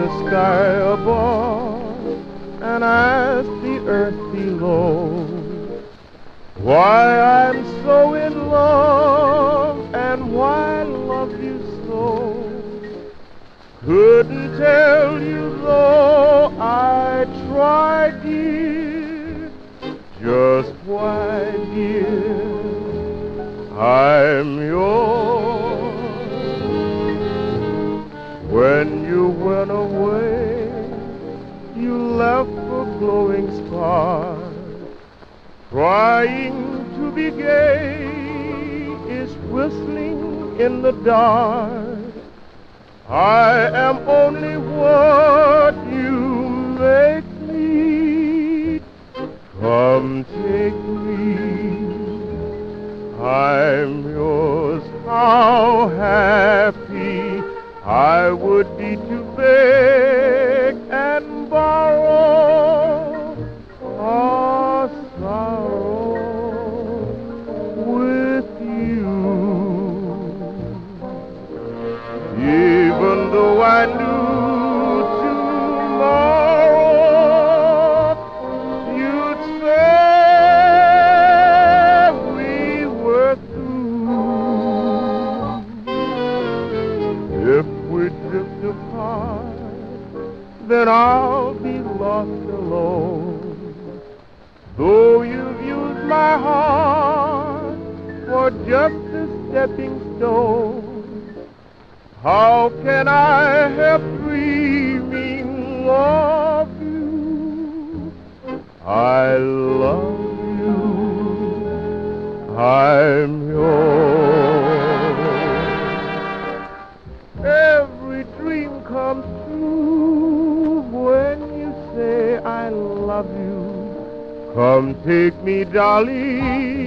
sky above and ask the earth below why I'm so in love and why I love you so. Couldn't tell you though I tried, dear, just why, dear, I'm yours. When you went away, you left a glowing star. Trying to be gay is whistling in the dark. I am only what you make me. Come take me. I'm yours. How happy I would be to beg and borrow a sorrow with you. Even though I knew tomorrow you'd say we were through. If we drift apart, then I'll be lost alone. Though you've used my heart for just a stepping stone, how can I help dreaming of you? I love you. I'm yours. Every dream comes true when you say I love you. Come take me, darling.